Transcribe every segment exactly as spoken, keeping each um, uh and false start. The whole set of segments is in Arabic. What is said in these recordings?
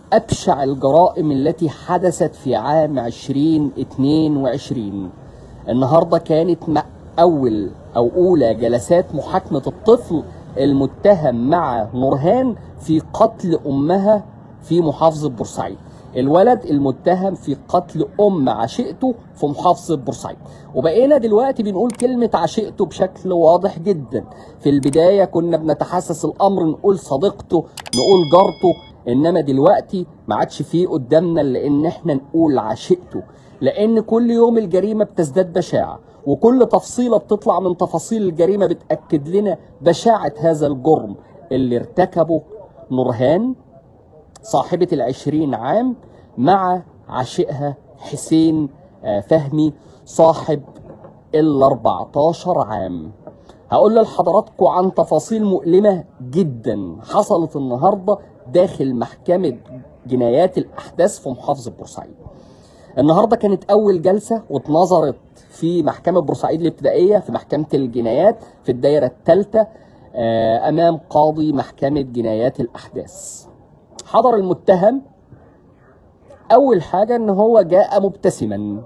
أبشع الجرائم التي حدثت في عام ألفين واثنين وعشرين. النهارده كانت أول أو أولى جلسات محاكمة الطفل المتهم مع نورهان في قتل أمها في محافظة بورسعيد. الولد المتهم في قتل أم عشيقته في محافظة بورسعيد. وبقينا دلوقتي بنقول كلمة عشيقته بشكل واضح جدا. في البداية كنا بنتحسس الأمر نقول صديقته، نقول جارته، إنما دلوقتي ما عادش فيه قدامنا إلا إن إحنا نقول عشيقته، لأن كل يوم الجريمة بتزداد بشاعة، وكل تفصيلة بتطلع من تفاصيل الجريمة بتأكد لنا بشاعة هذا الجرم اللي ارتكبه نورهان صاحبة العشرين عام مع عشيقها حسين فهمي صاحب الاربعتاشر عام. هقول لحضراتكم عن تفاصيل مؤلمة جدا حصلت النهاردة داخل محكمة جنايات الأحداث في محافظة بورسعيد. النهاردة كانت أول جلسة واتنظرت في محكمة بورسعيد الابتدائية في محكمة الجنايات في الدائرة الثالثة أمام قاضي محكمة جنايات الأحداث. حضر المتهم أول حاجة إن هو جاء مبتسما.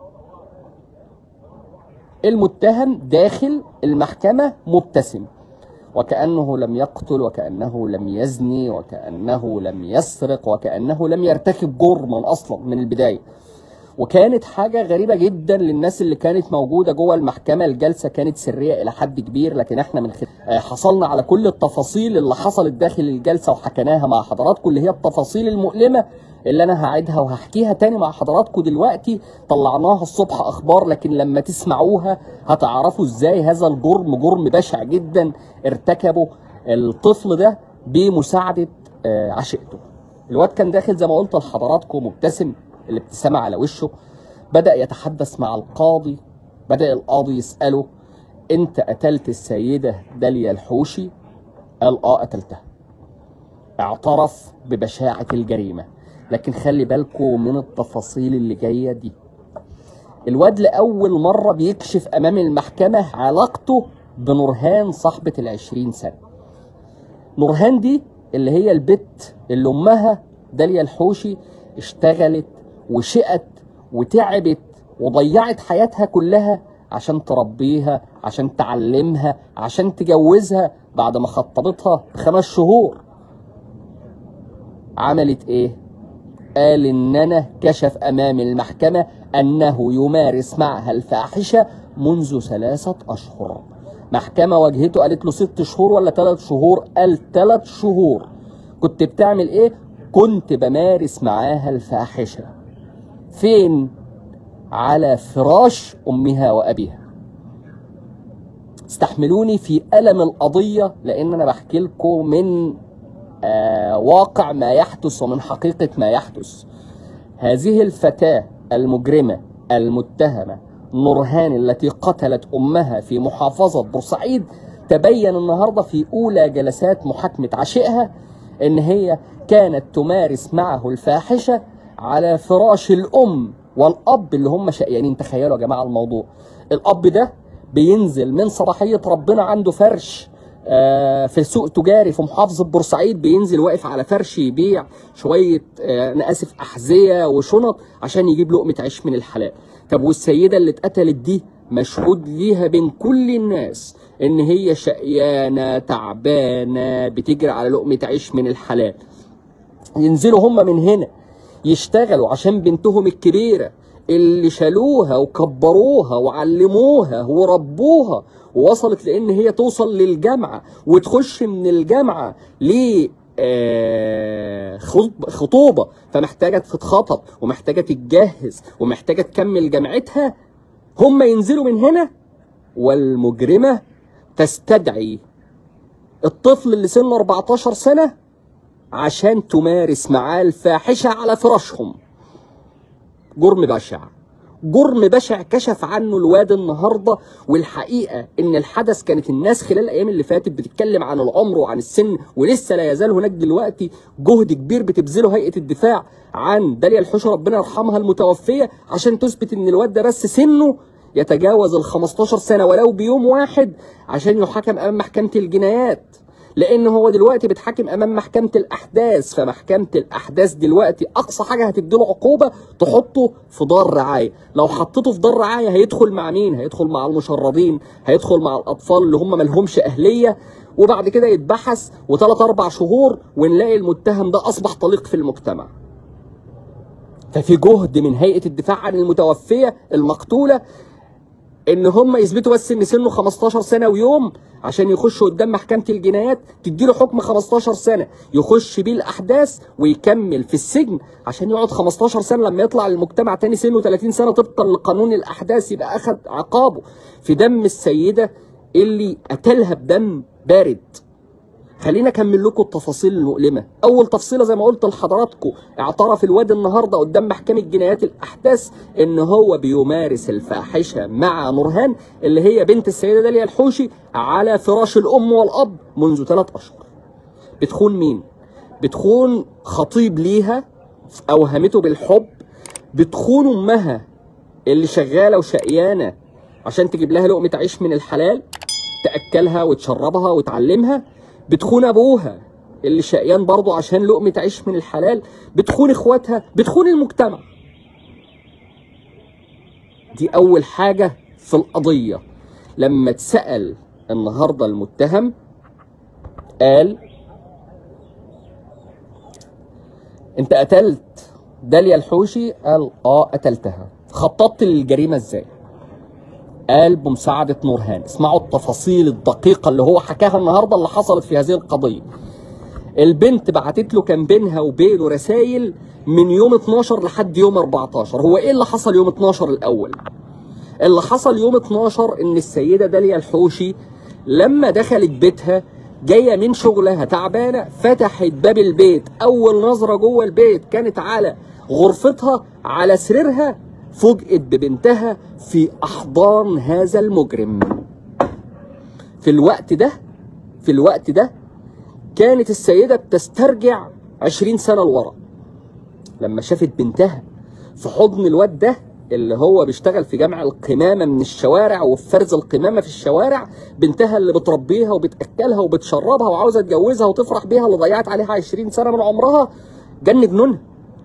المتهم داخل المحكمة مبتسم، وكأنه لم يقتل، وكأنه لم يزني، وكأنه لم يسرق، وكأنه لم يرتكب جرما أصلا من البداية. وكانت حاجة غريبة جدا للناس اللي كانت موجودة جوه المحكمة. الجلسة كانت سرية إلى حد كبير، لكن احنا من خلال حصلنا على كل التفاصيل اللي حصلت داخل الجلسة وحكيناها مع حضراتكم، اللي هي التفاصيل المؤلمة اللي أنا هعيدها وهحكيها تاني مع حضراتكم دلوقتي. طلعناها الصبح أخبار، لكن لما تسمعوها هتعرفوا إزاي هذا الجرم جرم بشع جدا ارتكبه الطفل ده بمساعدة عشيقته. الواد كان داخل زي ما قلت لحضراتكم مبتسم، الابتسامة على وشه. بدأ يتحدث مع القاضي. بدأ القاضي يسأله: أنت قتلت السيدة داليا الحوشي؟ قال: آه قتلتها. اعترف ببشاعة الجريمة. لكن خلي بالكم من التفاصيل اللي جاية دي. الواد لأول مرة بيكشف أمام المحكمة علاقته بنورهان صاحبة العشرين سنة. نورهان دي اللي هي البت اللي أمها داليا الحوشي اشتغلت وشقت وتعبت وضيعت حياتها كلها عشان تربيها، عشان تعلمها، عشان تجوزها بعد ما خطبتها بخمس شهور. عملت ايه؟ قال ان انا كشف امام المحكمة انه يمارس معها الفاحشة منذ ثلاثة اشهر. محكمة واجهته قالت له ست شهور ولا ثلاث شهور؟ قال ثلاث شهور. كنت بتعمل ايه؟ كنت بمارس معاها الفاحشة. فين؟ على فراش أمها وأبيها. استحملوني في ألم القضية، لأن أنا بحكي لكم من آه واقع ما يحدث ومن حقيقة ما يحدث. هذه الفتاة المجرمة المتهمة نورهان التي قتلت أمها في محافظة بورسعيد تبين النهاردة في أولى جلسات محاكمة عشيقها إن هي كانت تمارس معه الفاحشة على فراش الأم والأب اللي هم شقيانين. تخيلوا يا جماعة الموضوع. الأب ده بينزل من صلاحية ربنا، عنده فرش آه في سوق تجاري في محافظة بورسعيد، بينزل واقف على فرش يبيع شوية آه أنا آسف أحذية وشنط عشان يجيب لقمة عيش من الحلال. طب والسيدة اللي اتقتلت دي مشهود ليها بين كل الناس إن هي شقيانة تعبانة بتجري على لقمة عيش من الحلال. ينزلوا هم من هنا يشتغلوا عشان بنتهم الكبيرة اللي شالوها وكبروها وعلموها وربوها ووصلت لان هي توصل للجامعة وتخش من الجامعة ل خطوبة، فمحتاجة تتخطب ومحتاجة تتجهز ومحتاجة تكمل جامعتها. هم ينزلوا من هنا والمجرمة تستدعي الطفل اللي سنه أربعتاشر سنة عشان تمارس معاه الفاحشة على فراشهم. جرم بشع، جرم بشع كشف عنه الواد النهارده. والحقيقه ان الحدث كانت الناس خلال الايام اللي فاتت بتتكلم عن العمر وعن السن، ولسه لا يزال هناك دلوقتي جهد كبير بتبذله هيئه الدفاع عن داليا الحوشي ربنا يرحمها المتوفيه عشان تثبت ان الواد ده بس سنه يتجاوز ال خمستاشر سنه ولو بيوم واحد عشان يحاكم امام محكمه الجنايات. لان هو دلوقتي بيتحاكم امام محكمه الاحداث، فمحكمه الاحداث دلوقتي اقصى حاجه هتديله عقوبه تحطه في دار رعايه. لو حطيته في دار رعايه هيدخل مع مين؟ هيدخل مع المشردين، هيدخل مع الاطفال اللي هم مالهمش اهليه، وبعد كده يتبحث وثلاث اربع شهور ونلاقي المتهم ده اصبح طليق في المجتمع. ففي جهد من هيئه الدفاع عن المتوفيه المقتوله ان هم يثبتوا بس ان سنه خمستاشر سنه ويوم عشان يخش قدام محكمه الجنايات تديله حكم خمستاشر سنه يخش بيه الاحداث ويكمل في السجن عشان يقعد خمستاشر سنه، لما يطلع للمجتمع تاني سنه ثلاثين سنه طبقا لقانون الاحداث يبقى اخذ عقابه في دم السيده اللي قتلها بدم بارد. خلينا اكمل لكم التفاصيل المؤلمه. اول تفصيله زي ما قلت لحضراتكم، اعترف الواد النهارده قدام محكمه جنايات الاحداث ان هو بيمارس الفاحشه مع نورهان اللي هي بنت السيده داليا الحوشي على فراش الام والاب منذ ثلاث اشهر. بتخون مين؟ بتخون خطيب ليها اوهمته بالحب، بتخون امها اللي شغاله وشقيانه عشان تجيب لها لقمه عيش من الحلال تاكلها وتشربها وتعلمها، بتخون ابوها اللي شقيان برضه عشان لقمه عيش من الحلال، بتخون اخواتها، بتخون المجتمع. دي اول حاجه في القضيه. لما اتسال النهارده المتهم قال انت قتلت داليا الحوشي؟ قال اه قتلتها. خططت للجريمه ازاي؟ قال بمساعدة نورهان. اسمعوا التفاصيل الدقيقة اللي هو حكاها النهاردة اللي حصلت في هذه القضية. البنت بعتت له كان بينها وبينه رسائل من يوم اتناشر لحد يوم اربعتاشر. هو ايه اللي حصل يوم اتناشر الاول؟ اللي حصل يوم اتناشر ان السيدة داليا الحوشي لما دخلت بيتها جاية من شغلها تعبانة، فتحت باب البيت، اول نظرة جوه البيت كانت على غرفتها، على سريرها فوجئت ببنتها في احضان هذا المجرم. في الوقت ده في الوقت ده كانت السيدة بتسترجع عشرين سنة لورا لما شافت بنتها في حضن الواد ده اللي هو بيشتغل في جمع القمامة من الشوارع وفي فرز القمامة في الشوارع، بنتها اللي بتربيها وبتأكلها وبتشربها وعاوزة تجوزها وتفرح بيها اللي ضيعت عليها عشرين سنة من عمرها، جن جنونها.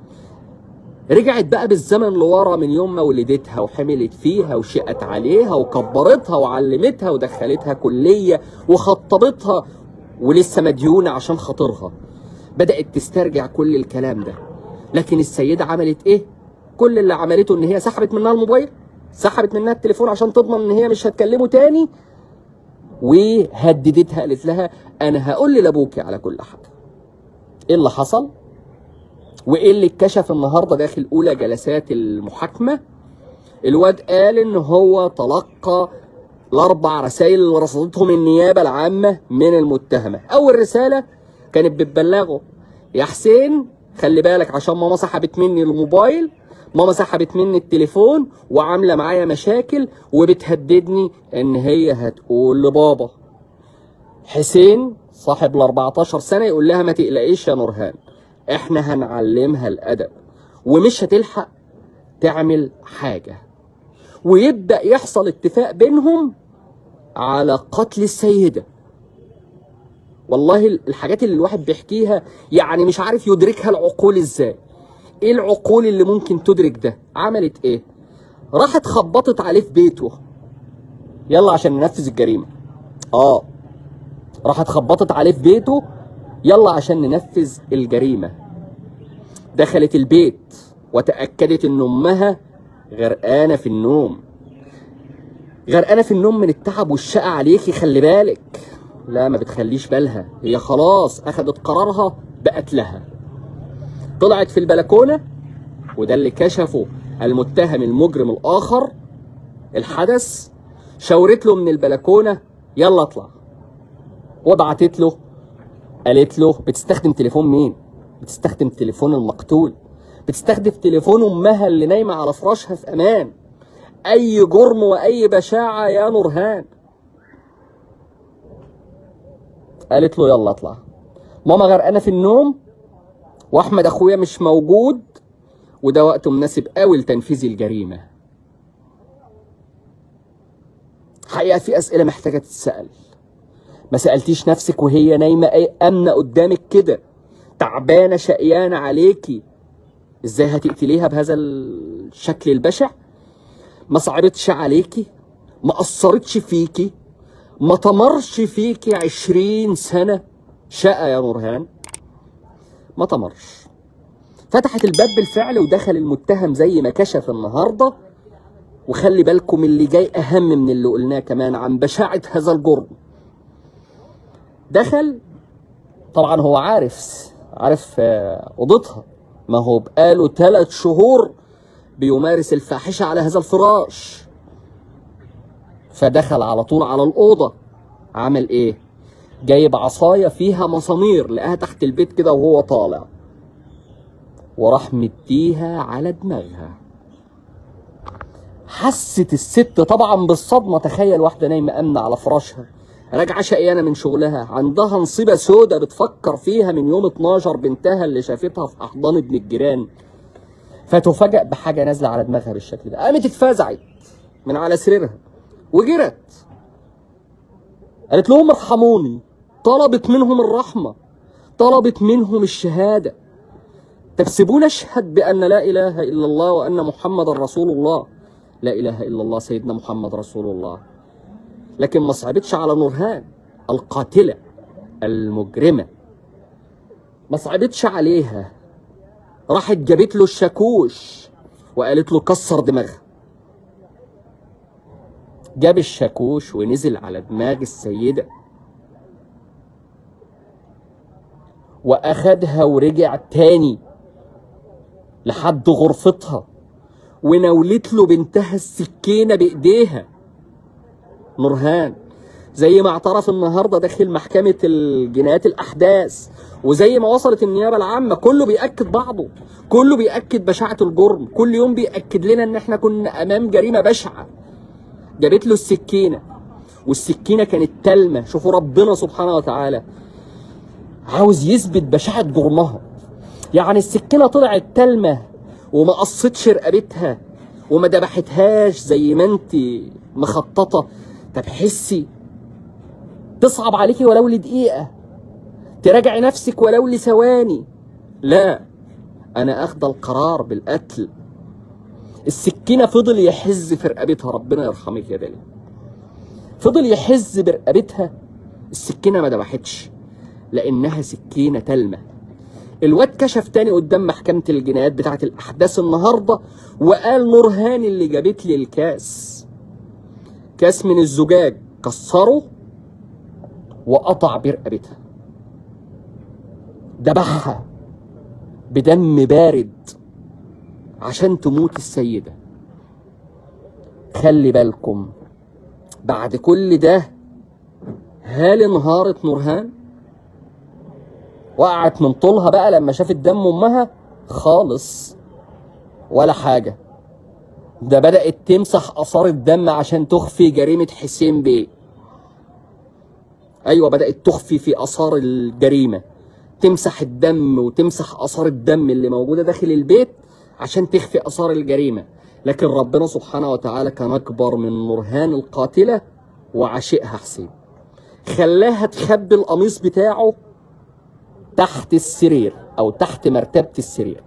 رجعت بقى بالزمن لورا من يوم ما ولدتها وحملت فيها وشقت عليها وكبرتها وعلمتها ودخلتها كلية وخطبتها ولسه مديونة عشان خاطرها. بدأت تسترجع كل الكلام ده، لكن السيدة عملت ايه؟ كل اللي عملته ان هي سحبت منها الموبايل، سحبت منها التليفون عشان تضمن ان هي مش هتكلمه تاني، وهددتها قالت لها انا هقول لابوكي على كل حاجة. ايه اللي حصل؟ وايه اللي اتكشف النهارده داخل اولى جلسات المحاكمه؟ الواد قال ان هو تلقى الاربع رسائل اللي رصدتهم النيابه العامه من المتهمه. اول رساله كانت بتبلغه يا حسين خلي بالك عشان ماما سحبت مني الموبايل، ماما سحبت مني التليفون وعامله معايا مشاكل وبتهددني ان هي هتقول لبابا. حسين صاحب ال اربعتاشر سنه يقول لها ما تقلقيش يا نورهان، احنا هنعلمها الادب ومش هتلحق تعمل حاجه. ويبدا يحصل اتفاق بينهم على قتل السيده. والله الحاجات اللي الواحد بيحكيها يعني مش عارف يدركها العقول ازاي. ايه العقول اللي ممكن تدرك ده؟ عملت ايه؟ راحت خبطت عليه في بيته يلا عشان ننفذ الجريمه. اه راحت خبطت عليه في بيته يلا عشان ننفذ الجريمة. دخلت البيت وتأكدت ان امها غرقانة في النوم. غرقانة في النوم من التعب والشقة عليكي خلي بالك. لا ما بتخليش بالها، هي خلاص اخدت قرارها بقتلها. طلعت في البلكونة وده اللي كشفه المتهم المجرم الاخر الحدث. شاورت له من البلكونة يلا اطلع، وبعتت له قالت له بتستخدم تليفون مين؟ بتستخدم تليفون المقتول، بتستخدم تليفون امها اللي نايمه على فراشها في امان. اي جرم واي بشاعه يا نورهان. قالت له يلا اطلع، ماما غرقانه في النوم واحمد اخويا مش موجود وده وقت مناسب قوي لتنفيذ الجريمه. حقيقه في اسئله محتاجه تتسال. ما سألتيش نفسك وهي نايمة ايه امنة قدامك كده تعبانة شقيانة عليكي ازاي هتقتليها بهذا الشكل البشع؟ ما صعبتش عليكي؟ ما قصرتش فيكي؟ ما تمرش فيكي عشرين سنة شقى يا نورهان؟ ما تمرش. فتحت الباب بالفعل ودخل المتهم زي ما كشف النهارده. وخلي بالكم اللي جاي اهم من اللي قلناه كمان عن بشاعة هذا الجرم. دخل طبعا هو عارف عارف اوضتها، ما هو بقاله ثلاث شهور بيمارس الفاحشة على هذا الفراش. فدخل على طول على الأوضة. عمل ايه؟ جايب عصاية فيها مسامير لقاها تحت البيت كده وهو طالع، وراح مديها على دماغها. حست الست طبعا بالصدمة. تخيل واحدة نايمة أمنة على فراشها، راجعة شقيانة من شغلها، عندها نصيبة سودة بتفكر فيها من يوم اتناشر بنتها اللي شافتها في أحضان ابن الجيران، فتفاجأ بحاجة نازلة على دماغها بالشكل ده. قامت اتفزعت من على سريرها وجرت، قالت لهم ارحموني. طلبت منهم الرحمة، طلبت منهم الشهادة. طب سيبونا اشهد بأن لا إله إلا الله وأن محمد رسول الله. لا إله إلا الله سيدنا محمد رسول الله. لكن ما صعبتش على نورهان القاتلة المجرمة، ما صعبتش عليها. راحت جابت له الشاكوش وقالت له كسر دماغها. جاب الشاكوش ونزل على دماغ السيدة وأخدها ورجع تاني لحد غرفتها ونولت له بنتها السكينة بإيديها. نورهان زي ما اعترف النهارده داخل محكمة الجنايات الأحداث، وزي ما وصلت النيابة العامة، كله بيأكد بعضه، كله بيأكد بشاعة الجرم، كل يوم بيأكد لنا إن إحنا كنا أمام جريمة بشعة. جابت له السكينة، والسكينة كانت تلمة. شوفوا ربنا سبحانه وتعالى عاوز يثبت بشاعة جرمها. يعني السكينة طلعت تلمة وما قصتش رقبتها وما دبحتهاش زي ما انت مخططة. طب حسي، تصعب عليكي ولو لدقيقة، تراجعي نفسك ولو لثواني. لا، أنا أخد القرار بالقتل. السكينة فضل يحز في رقبتها، ربنا يرحمك يا دالي، فضل يحز برقبتها. السكينة ما دبحتش لأنها سكينة تلمة. الواد كشف تاني قدام محكمة الجنايات بتاعت الأحداث النهاردة وقال نورهان اللي جابت لي الكاس، كاس من الزجاج، كسره وقطع برقبتها، دبحها بدم بارد عشان تموت السيدة. خلي بالكم بعد كل ده هل انهارت نورهان؟ وقعت من طولها بقى لما شافت دم امها؟ خالص ولا حاجة. ده بدأت تمسح آثار الدم عشان تخفي جريمة حسين بيه. ايوه، بدأت تخفي في آثار الجريمة، تمسح الدم وتمسح آثار الدم اللي موجودة داخل البيت عشان تخفي آثار الجريمة. لكن ربنا سبحانه وتعالى كان أكبر من نورهان القاتلة وعشقها حسين، خلاها تخبي القميص بتاعه تحت السرير أو تحت مرتبة السرير.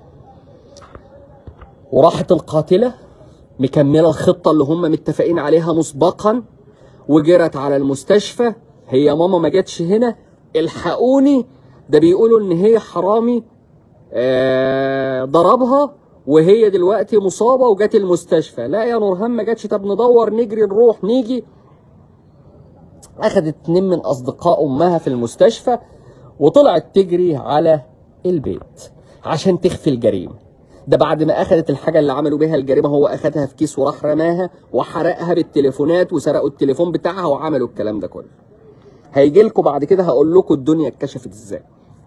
وراحت القاتلة مكملة الخطة اللي هم متفقين عليها مسبقا وجرت على المستشفى. هي ماما ما جاتش هنا، الحقوني، ده بيقولوا ان هي حرامي آه ضربها وهي دلوقتي مصابة وجات المستشفى. لا يا نورهان ما جاتش. طب ندور، نجري، نروح، نيجي. اخدت اتنين من اصدقاء امها في المستشفى وطلعت تجري على البيت عشان تخفي الجريمة. ده بعد ما اخدت الحاجة اللي عملوا بيها الجريمة، هو اخدها في كيس وراح رماها وحرقها بالتليفونات وسرقوا التليفون بتاعها وعملوا الكلام ده كله. هيجي لكم بعد كده هقول لكم الدنيا اتكشفت ازاي.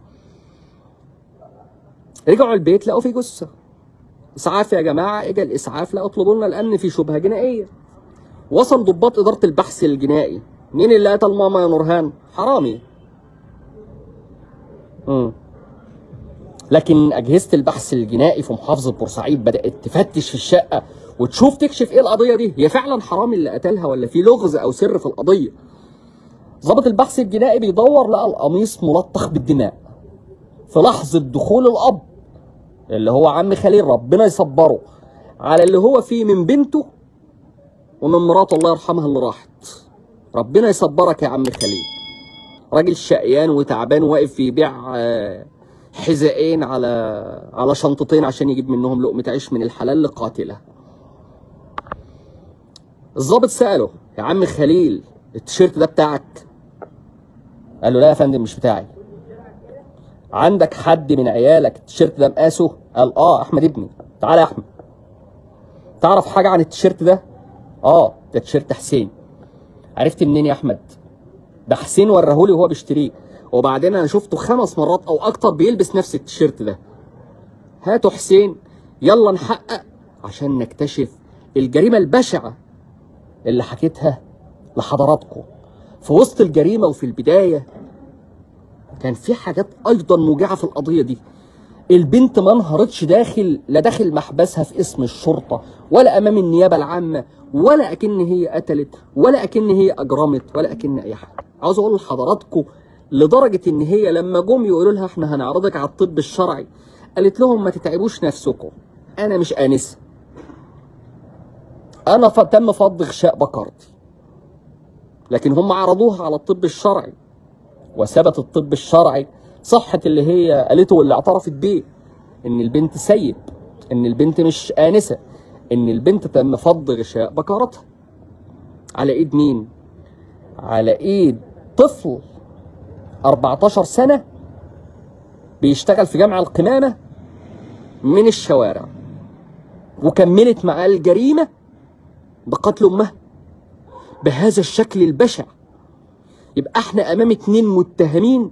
رجعوا البيت لقوا في جثة. اسعاف يا جماعة، اجى الاسعاف لا اطلبوا لنا لان في شبهة جنائية. وصل ضباط ادارة البحث الجنائي. مين اللي قتل ماما يا نورهان؟ حرامي. امم لكن اجهزة البحث الجنائي في محافظة بورسعيد بدأت تفتش في الشقة وتشوف تكشف ايه القضية دي، هي فعلا حرامي اللي قتلها ولا في لغز او سر في القضية. ضابط البحث الجنائي بيدور لقى القميص ملطخ بالدماء في لحظه دخول الاب اللي هو عم خليل ربنا يصبره على اللي هو فيه من بنته ومن مراته الله يرحمها اللي راحت. ربنا يصبرك يا عم خليل، راجل شقيان وتعبان واقف يبيع حذائين على على شنطتين عشان يجيب منهم لقمه عيش من الحلال لقاتله. الضابط سأله يا عم خليل التيشيرت ده بتاعك؟ قال له لا يا فندم مش بتاعي. عندك حد من عيالك التيشيرت ده مقاسه؟ قال اه احمد ابني. تعالى يا احمد، تعرف حاجه عن التيشيرت ده؟ اه ده تيشيرت حسين. عرفت منين يا احمد؟ ده حسين وراهولي وهو بيشتريه، وبعدين انا شفته خمس مرات او اكتر بيلبس نفس التيشيرت ده. هاتوا حسين يلا نحقق عشان نكتشف الجريمه البشعه اللي حكيتها لحضراتكم. في وسط الجريمه وفي البدايه كان في حاجات ايضا موجعه في القضيه دي. البنت ما انهارتش داخل لا داخل محبسها في اسم الشرطه ولا امام النيابه العامه ولا اكن هي قتلت ولا اكن هي اجرمت ولا اكن اي حاجه. عاوز اقول لحضراتكم لدرجه ان هي لما جم يقولوا لها احنا هنعرضك على الطب الشرعي قالت لهم ما تتعبوش نفسكم، انا مش انسه، انا ف... تم فض غشاء بكارتي. لكن هم عرضوها على الطب الشرعي وثبت الطب الشرعي صحة اللي هي قالته واللي اعترفت بيه، ان البنت سيب، ان البنت مش آنسة، ان البنت تم فض غشاء بكارتها. على ايد مين؟ على ايد طفل أربعتاشر سنة بيشتغل في جامع القمامة من الشوارع، وكملت معاه الجريمة بقتل امها بهذا الشكل البشع. يبقى احنا امام اتنين متهمين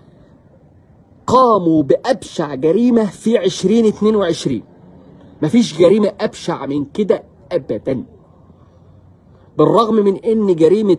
قاموا بأبشع جريمة في عشرين اتنين وعشرين. مفيش جريمة أبشع من كده أبدا. بالرغم من إن جريمة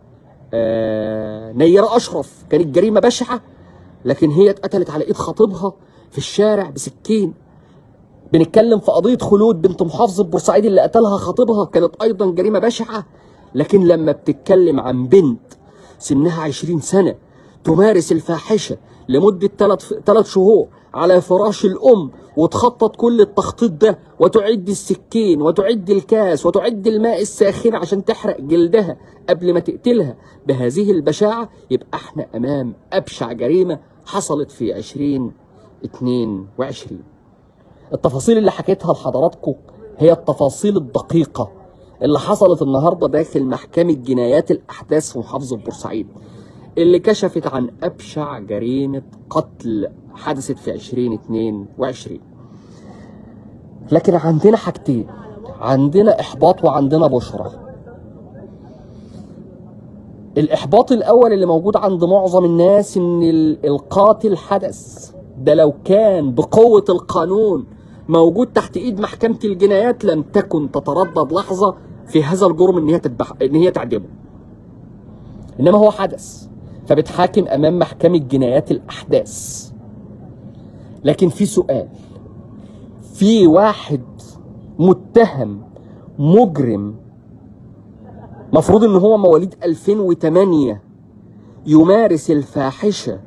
آه نيرة أشرف كانت جريمة بشعة، لكن هي اتقتلت على إيد خطيبها في الشارع بسكين. بنتكلم في قضية خلود بنت محافظة بورسعيد اللي قتلها خطيبها، كانت أيضا جريمة بشعة. لكن لما بتتكلم عن بنت سنها عشرين سنة تمارس الفاحشة لمدة ثلاث ثلاث شهور على فراش الأم، وتخطط كل التخطيط ده، وتعد السكين وتعد الكاس وتعد الماء الساخن عشان تحرق جلدها قبل ما تقتلها بهذه البشاعة، يبقى احنا أمام أبشع جريمة حصلت في عشرين اتنين وعشرين. التفاصيل اللي حكيتها لحضراتكم هي التفاصيل الدقيقة اللي حصلت النهاردة داخل محكمة جنايات الأحداث في محافظة بورسعيد، اللي كشفت عن أبشع جريمة قتل حدثت في عشرين اتنين وعشرين. لكن عندنا حاجتين، عندنا إحباط وعندنا بشرى. الإحباط الأول اللي موجود عند معظم الناس إن القاتل حدث ده لو كان بقوة القانون موجود تحت إيد محكمة الجنايات لم تكن تتردد لحظة في هذا الجرم إن هي تذبح إن هي تعدمه. إنما هو حدث فبتحاكم أمام محكمة جنايات الأحداث. لكن في سؤال، في واحد متهم مجرم مفروض إن هو مواليد ألفين وتمانية يمارس الفاحشة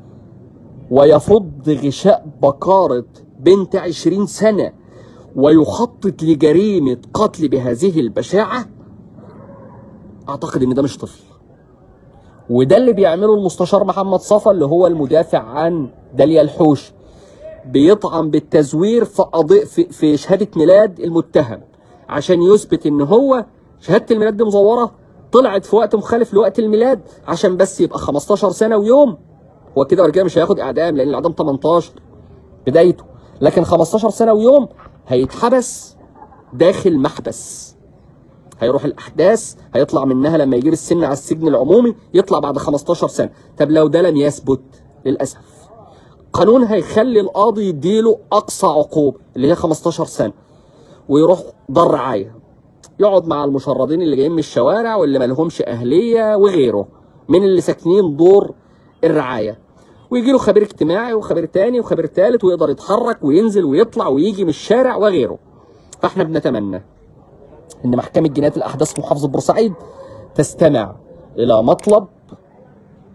ويفض غشاء بكارة بنت عشرين سنة ويخطط لجريمة قتل بهذه البشاعة. أعتقد إن ده مش طفل، وده اللي بيعمله المستشار محمد صفا اللي هو المدافع عن داليا الحوش، بيطعن بالتزوير في قضية في, في شهادة ميلاد المتهم عشان يثبت ان هو شهادة الميلاد دي مزورة، طلعت في وقت مخالف لوقت الميلاد عشان بس يبقى خمستاشر سنة ويوم. هو كده ورجاله مش هياخد اعدام لان الاعدام تمنتاشر بدايته، لكن خمستاشر سنة ويوم هيتحبس داخل محبس، هيروح الاحداث هيطلع منها لما يجيب السن على السجن العمومي يطلع بعد خمستاشر سنة. طب لو ده لم يثبت للاسف قانون هيخلي القاضي يديله اقصى عقوبه اللي هي خمستاشر سنة ويروح دار رعايه يقعد مع المشردين اللي جايين من الشوارع واللي ما لهمش اهليه وغيره من اللي ساكنين دور الرعايه، ويجي له خبير اجتماعي وخبير تاني وخبير تالت ويقدر يتحرك وينزل ويطلع ويجي من الشارع وغيره. فاحنا بنتمنى ان محكمه جنايات الاحداث محافظه بورسعيد تستمع الى مطلب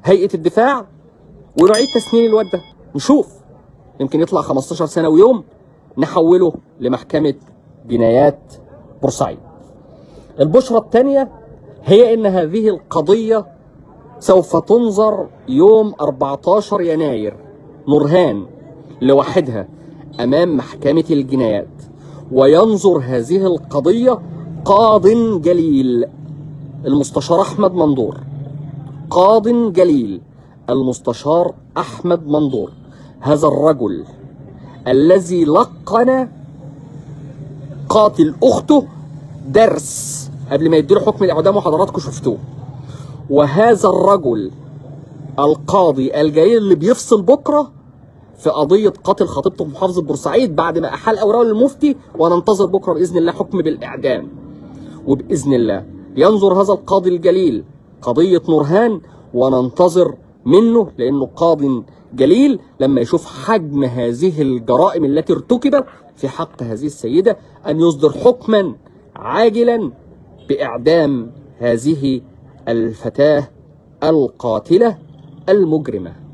هيئة الدفاع ونعيد تسنين الواد ده، نشوف يمكن يطلع خمستاشر سنة ويوم نحوله لمحكمة جنايات بورسعيد. البشرة الثانية هي إن هذه القضية سوف تنظر يوم أربعتاشر يناير نورهان لوحدها أمام محكمة الجنايات، وينظر هذه القضية قاض جليل المستشار أحمد مندور، قاض جليل المستشار أحمد مندور، هذا الرجل الذي لقن قاتل أخته درس قبل ما يديله حكم الإعدام وحضراتكم شفتوه، وهذا الرجل القاضي الجليل اللي بيفصل بكرة في قضية قتل خطيبته في محافظة بورسعيد بعد ما أحال أوراقه للمفتي، وننتظر بكرة بإذن الله حكم بالإعدام. وبإذن الله ينظر هذا القاضي الجليل قضية نورهان وننتظر منه، لأنه قاض جليل لما يشوف حجم هذه الجرائم التي ارتكبت في حق هذه السيدة أن يصدر حكما عاجلا بإعدام هذه الفتاة القاتلة المجرمة.